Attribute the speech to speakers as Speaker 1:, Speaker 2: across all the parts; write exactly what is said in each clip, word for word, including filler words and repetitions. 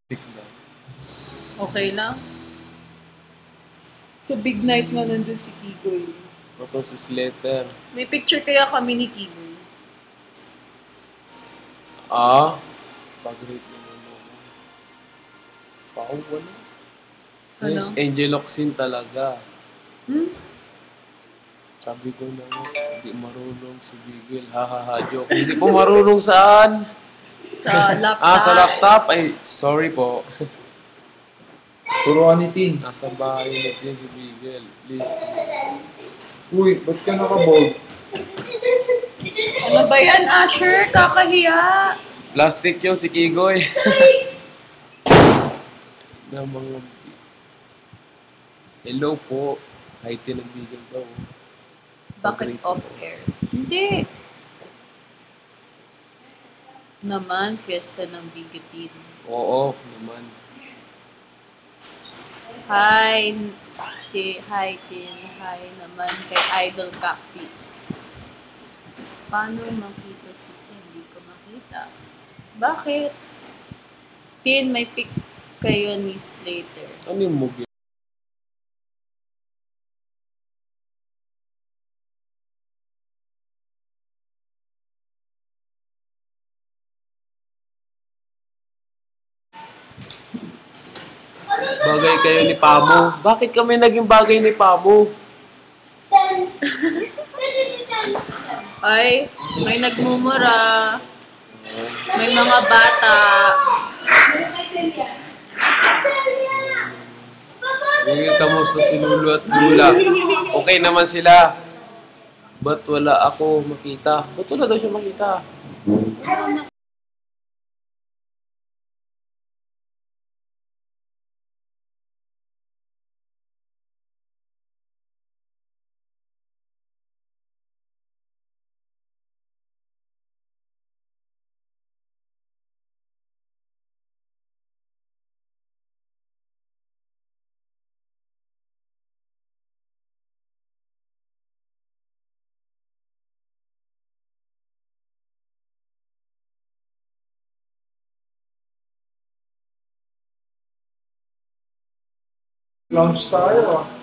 Speaker 1: Okay lang? So, big night nga nandun si Kigoy.
Speaker 2: Basta si Slater.
Speaker 1: May picture kaya kami ni Kigoy.
Speaker 2: Ah? Pag-rate naman mo. Pao, wala.
Speaker 1: Ano?
Speaker 2: Yes, Angel Oxin talaga.
Speaker 1: Hmm?
Speaker 2: Sabi ko na nga, hindi marunong si Bigel. Ha ha ha, joke. Hindi po marunong saan?
Speaker 1: Sa laptop.
Speaker 2: Ah, sa laptop? Ay, sorry po.
Speaker 3: Turuan ni Tin.
Speaker 2: Nasa bahay natin si Bigel. Please.
Speaker 3: Uy, ba't ka nakabog?
Speaker 1: Ano ba yan, Asher? Kakahiya.
Speaker 2: Plastic yung si Kigoy. Na mga... Hello po. Hi, Tin ng Bigel daw.
Speaker 1: Bakit off-air? Hindi. Naman, fiesta ng bigotin.
Speaker 2: Oo, naman.
Speaker 1: Hi, Tin. Hi, Tin. Hi naman kay Idol Cactus. Paano makita si Tin? Hindi ko makita. Bakit? Tin, may pic kayo ni Slater.
Speaker 2: Ano yung movie? Bagay kayo ni Pamo. Bakit kami naging bagay ni Pamo?
Speaker 1: Ay, may nagmumura. May mga bata.
Speaker 2: Hindi kamusta si Lulu at Lula. Okay naman sila. Ba't wala ako makita? Ba't wala daw siya makita?
Speaker 3: Lounge tayo ah.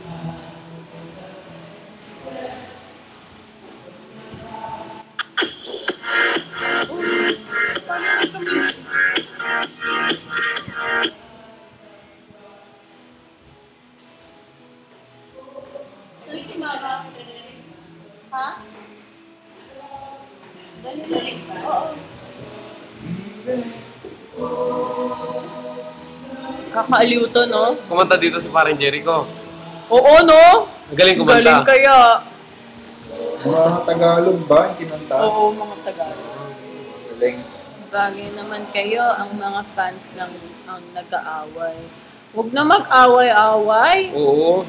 Speaker 1: Ha? Dali-dali ba? Oo. Kakaaliw to, no?
Speaker 2: Kumanta dito si parang Jericho.
Speaker 1: Oo, no?
Speaker 2: Magaling kumanta.
Speaker 1: Galing kaya.
Speaker 3: Mga Tagalog ba yung kinanta?
Speaker 1: Oo, mga Tagalog.
Speaker 3: Galing.
Speaker 1: Bagay naman kayo, ang mga fans lang ang nag-aaway. Huwag na mag-away-away.
Speaker 2: Oo.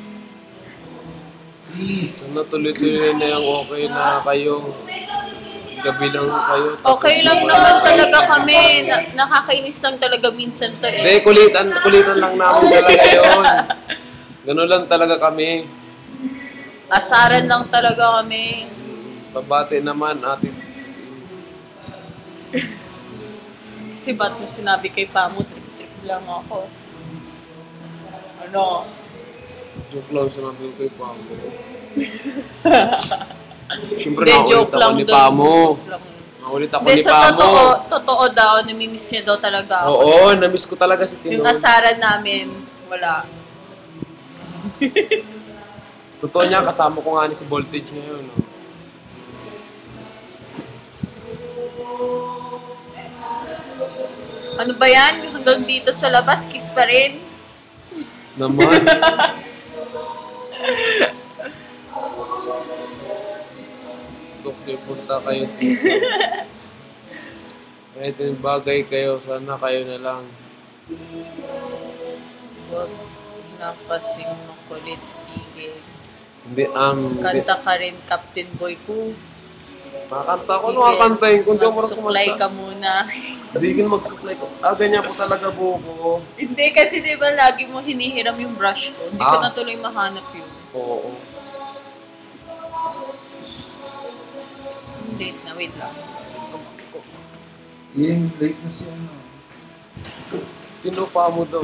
Speaker 3: Please.
Speaker 2: Sana tuloy-tuloy na yung okay na kayo. Gabi lang kayo.
Speaker 1: Okay lang naman talaga kami. Na nakakainis lang talaga minsan to eh.
Speaker 2: Hindi, kulitan, kulitan lang namin talaga yun. Ganun lang talaga kami.
Speaker 1: Asaran lang talaga kami.
Speaker 2: Babati naman atin.
Speaker 1: Si ba't mo sinabi kay Pamo, trip-trip lang ako. Ano?
Speaker 2: Joke lang sinabi ko kay Pamo. Siyempre
Speaker 1: Hindi,
Speaker 2: naulit
Speaker 1: joke
Speaker 2: ako
Speaker 1: lang
Speaker 2: ni
Speaker 1: dun.
Speaker 2: Pamo.
Speaker 1: Joke lang.
Speaker 2: Naulit ako
Speaker 1: Hindi,
Speaker 2: ni
Speaker 1: sa
Speaker 2: Pamo.
Speaker 1: totoo, totoo daw, namimiss niya daw talaga ako.
Speaker 2: Oo, namiss ko talaga si Tino.
Speaker 1: Yung asaran namin, wala.
Speaker 2: Totoo niya, kasama ko nga ni si Voltage ngayon. No?
Speaker 1: Ano ba yan? Hanggang dito sa labas, kiss pa rin.
Speaker 2: Naman. Doktor, punta kayo dito. Kahit yung bagay kayo, sana kayo na lang.
Speaker 1: Huwag na kasing makulit, tigil.
Speaker 2: Hindi, um, hindi.
Speaker 1: Kanta ka rin, Captain Boy ko.
Speaker 2: Makakanta ko, ano kakantahin? Kung di ako marunong
Speaker 1: Magsuklay
Speaker 2: kumanta.
Speaker 1: ka muna.
Speaker 2: Hindi ka magsuklay ko. Ah, ganyan po talaga buko.
Speaker 1: Hindi, kasi di ba lagi mo hinihiram yung brush ko. Hindi ko
Speaker 2: Ah.
Speaker 1: na tuloy mahanap yun.
Speaker 2: Oo.
Speaker 1: Late na, wait lang.
Speaker 3: Yung late na siya. ano.
Speaker 2: Tinupa mo daw.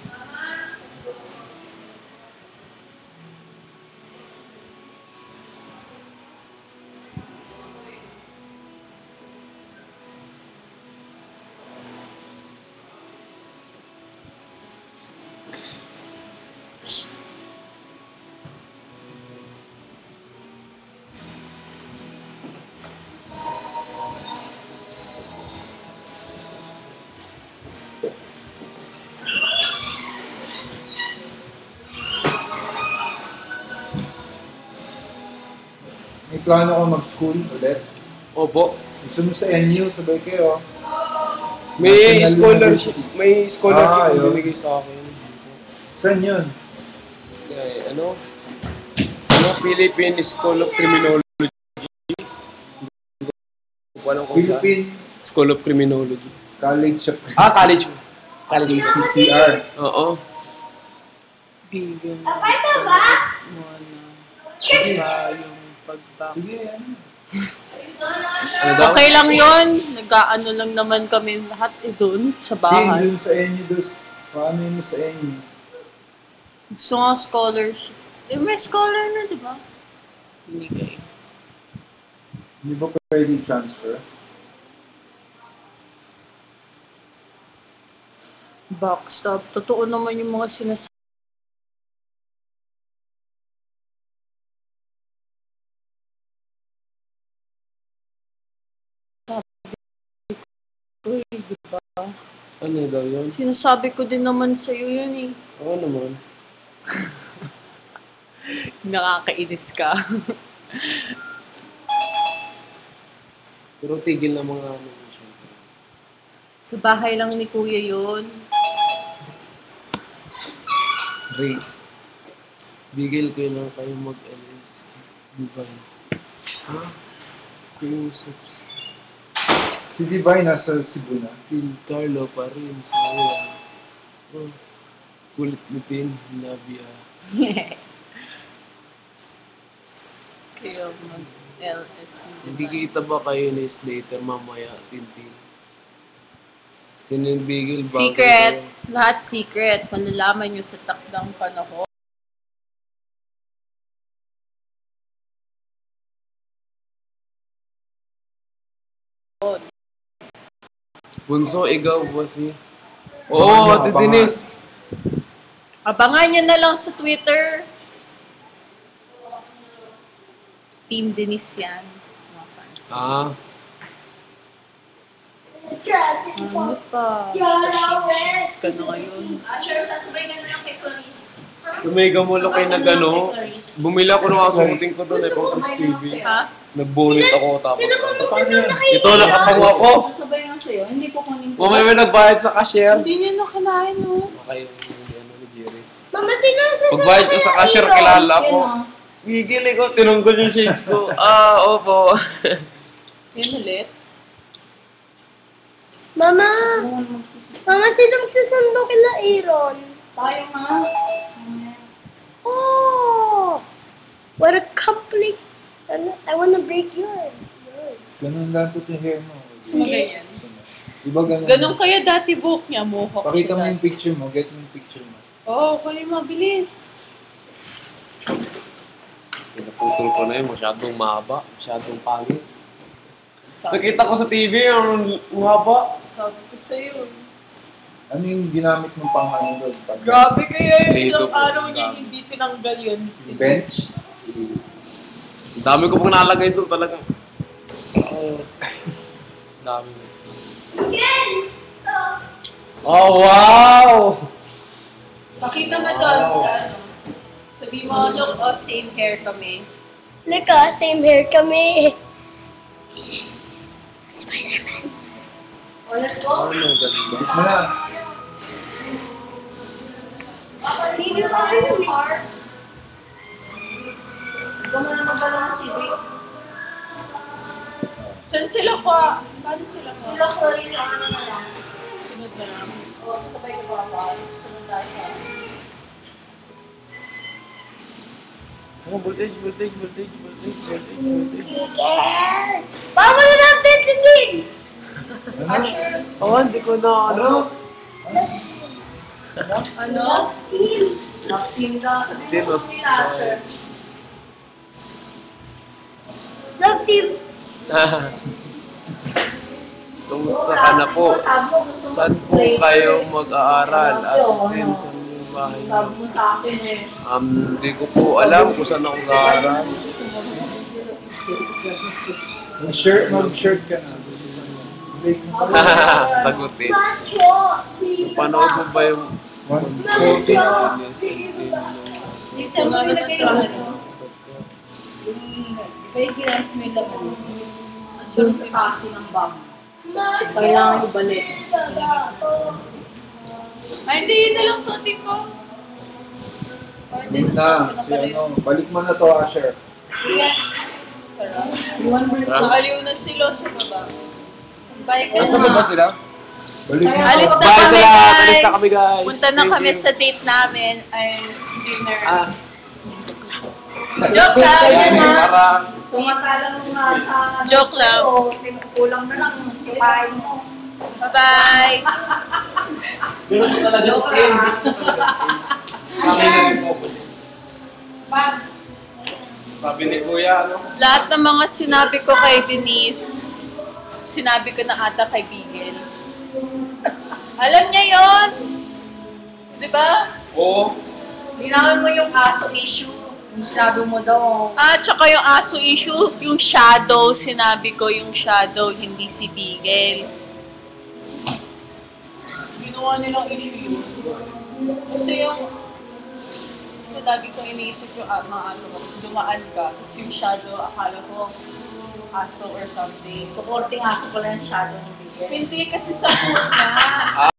Speaker 3: May plano ko mag-school ulit.
Speaker 2: Opo.
Speaker 3: Gusto mo sa N U, sabay kayo.
Speaker 2: May
Speaker 3: National
Speaker 2: scholarship,
Speaker 3: University.
Speaker 2: may scholarship
Speaker 3: Ah,
Speaker 2: na
Speaker 3: yun.
Speaker 2: binigay sa akin.
Speaker 3: Saan yun?
Speaker 2: Eh, ano? Ano? Philippine School of Criminology. Walang kung saan.
Speaker 3: Philippine
Speaker 2: School of Criminology.
Speaker 3: College of
Speaker 2: Ah, college. College.
Speaker 3: C C R.
Speaker 2: Oo.
Speaker 1: Bigyan mo ba? Sa yung pagback.
Speaker 3: Sige, yan.
Speaker 2: Ano daw?
Speaker 1: Okay lang yun. Nag-ano lang naman kami lahat eh doon sa
Speaker 3: Yun,
Speaker 1: bahay.
Speaker 3: dun sa N U, dun. Paano yun sa N U?
Speaker 1: Gusto nga scholarship. Eh, may scholar na, di ba? Binigay.
Speaker 3: Hindi ba pwede transfer?
Speaker 1: Backstab. Totoo naman yung mga sinasabi. Uy, di ba?
Speaker 2: Ano daw yun?
Speaker 1: Sinasabi ko din naman sa'yo yun eh.
Speaker 2: Oo naman.
Speaker 1: Nakakainis ka.
Speaker 2: Pero tigil na mga ano. syempre.
Speaker 1: Sa bahay lang ni Kuya yun.
Speaker 2: Ray. Bigil ko lang kayo mag-L S. Di ba? Ha? Yusuf.
Speaker 3: Si Divine nasa Cebu na.
Speaker 2: Pin Carlo pa rin. Sayang. Oh. Kulit ni Pin. Love ya.
Speaker 1: Kaya mag-L S.
Speaker 2: Nagkikita ba kayo ni Slater mamaya, Tintin? Tinibigil ba?
Speaker 1: Secret. Lahat secret. Malalaman nyo sa takdang panahon.
Speaker 2: Bunso, ikaw ba si... Oo, oh, Ate
Speaker 3: abangan.
Speaker 2: Denise.
Speaker 1: Abangan nyo na lang sa Twitter. Team Denise yan. Mga fans.
Speaker 2: Ah,
Speaker 1: Ano pa? Patience ka na ngayon.
Speaker 4: Sure, sasabay ka na lang kay Clarice.
Speaker 2: sumigaw mo lang kayo nag ano. Bumila ko ng kasuting ko doon eh, kung sa T V.
Speaker 1: Ha?
Speaker 2: Nagbonus ako tapos.
Speaker 4: Sino ba magsasama kayo?
Speaker 2: Ito, nakapango ako.
Speaker 1: Sasabay lang sa'yo. Hindi po kunin ko.
Speaker 2: Mamaya may nagbayad sa cashier.
Speaker 1: Hindi nyo nakalain, no?
Speaker 2: Okay, ano ni Jerry.
Speaker 4: Mama, sino sino
Speaker 2: Pagbayad ko sa cashier, kilala ko. Gigili ko, tinunggol yung shades ko. Ah, opo.
Speaker 1: Yan ulit.
Speaker 4: Mama! Mama, sino magsasundo kila Aaron?
Speaker 1: Tayo nga.
Speaker 4: Oh! What a complete... Ano, I wanna break yours. Yours.
Speaker 3: Ganun lang po yung hair mo.
Speaker 1: Sino ganyan?
Speaker 3: Diba ganun?
Speaker 1: Ganun kaya dati buhok niya, mohawk.
Speaker 3: Pakita mo
Speaker 1: siya
Speaker 3: yung
Speaker 1: dati.
Speaker 3: picture mo. Get mo yung picture mo.
Speaker 1: Oo, oh, kunin mo, bilis.
Speaker 2: Pinaputol ko na yun, masyadong mahaba, masyadong pangit.
Speaker 1: Sabi,
Speaker 2: Nakita ko sa T V, ang mahaba.
Speaker 1: sabi ko sa'yo.
Speaker 3: Ano yung ginamit mong pang ano doon? Pag-
Speaker 1: Grabe kaya
Speaker 2: Dito
Speaker 1: yung ilang
Speaker 2: po,
Speaker 1: araw
Speaker 2: ang
Speaker 1: niya
Speaker 2: dami.
Speaker 1: hindi tinanggal yun.
Speaker 3: Yung bench?
Speaker 2: Ang dami ko pong nalagay doon talaga. Oh. Dami.
Speaker 4: Again!
Speaker 2: Oh, wow!
Speaker 1: Pakita mo doon sa ano. Sabi mo, look, oh, same hair kami.
Speaker 4: Look ah, same hair kami. Spider-Man.
Speaker 1: Oh, let's go.
Speaker 2: Ano, ganda.
Speaker 3: Bilis mo na.
Speaker 4: Hindi na tayo ng car.
Speaker 1: Ikaw mo naman pala si Vic. Saan sila pa? Paano sila pa?
Speaker 4: Sila Clarice, ako na na lang.
Speaker 1: Sunod na lang. O, sabay ko pa pa. Sunod tayo pa.
Speaker 2: Oh, voltage, voltage, voltage, voltage, voltage, voltage.
Speaker 4: Care! Mama na natin, tingin!
Speaker 3: Ano?
Speaker 2: Oh, hindi ko na, ano?
Speaker 1: Ano? Love-team ka.
Speaker 2: This was fine.
Speaker 4: Love team.
Speaker 2: Kumusta ka na po? Saan po kayo mag-aaral? At din sa inyong bahay niyo?
Speaker 1: Sabi mo sa akin eh.
Speaker 2: Um, hindi ko po alam kung saan ako mag-aaral.
Speaker 3: Mag-shirt, mag-shirt ka na.
Speaker 2: Sagutin.
Speaker 4: Macho.
Speaker 2: Panood mo ba yung
Speaker 3: One,
Speaker 2: fourteen
Speaker 3: two,
Speaker 2: years and
Speaker 1: Lisa, mo nilagay yung ano? Yung, di ba yung ginamit mo yung laman? Ang sarap yung paki ng bag. Kailangan ibalik. Ay, hindi, yun na lang suotin ko. Ay, hindi,
Speaker 3: na,
Speaker 1: nasuot ko na
Speaker 3: si
Speaker 1: pala
Speaker 3: ano,
Speaker 1: yun.
Speaker 3: balik mo na to, Asher.
Speaker 1: Nakaliw na sila sa baba. Bye ka
Speaker 2: Nasaan ba ba sila?
Speaker 3: Balik mo na
Speaker 1: Alis
Speaker 3: to.
Speaker 1: na
Speaker 2: Bye
Speaker 1: kami,
Speaker 2: sila!
Speaker 1: guys.
Speaker 2: Alis na kami, guys!
Speaker 1: Punta na
Speaker 2: Thank
Speaker 1: kami
Speaker 2: you.
Speaker 1: sa date namin. Ay, dinner.
Speaker 2: Ah,
Speaker 1: Joke lang.
Speaker 2: yan, para
Speaker 5: Sumasalang mga sa...
Speaker 1: Joke lang.
Speaker 5: Oo, kulang na lang si Pai mo.
Speaker 1: Bye-bye.
Speaker 2: Meron ko talaga sa akin. Sabi na rin po.
Speaker 5: Pag
Speaker 2: Sabi ni Kuya, ano?
Speaker 1: Lahat ng mga sinabi ko kay Denise, sinabi ko na ata kay Bigel. Alam niya yon, di ba?
Speaker 2: Oo.
Speaker 5: linawin mo yung aso issue. Yung sinabi mo daw.
Speaker 1: Ah, tsaka yung aso issue, yung shadow, sinabi ko yung shadow, hindi si Bigel. Ginawa nilang issue yun. Kasi yung, kasi lagi kong iniisip yung ah, mga aso ko, kasi dumaan ka, kasi yung shadow, akala ko aso or something.
Speaker 5: Supporting aso ko lang yung shadow ng bigay.
Speaker 1: Hindi kasi sa food na.